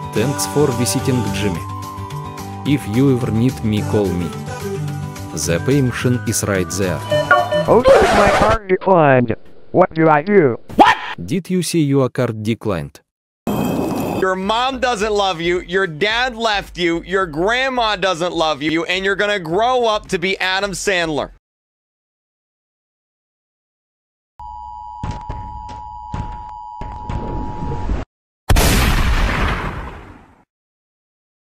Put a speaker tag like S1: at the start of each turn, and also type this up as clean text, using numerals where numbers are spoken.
S1: Thanks for visiting Jimmy. If you ever need me, call me. The pay machine is right there.
S2: Okay, my card declined. What do I do?
S1: Did you see your card declined?
S3: Your mom doesn't love you, your dad left you, your grandma doesn't love you, and you're gonna grow up to be Adam Sandler.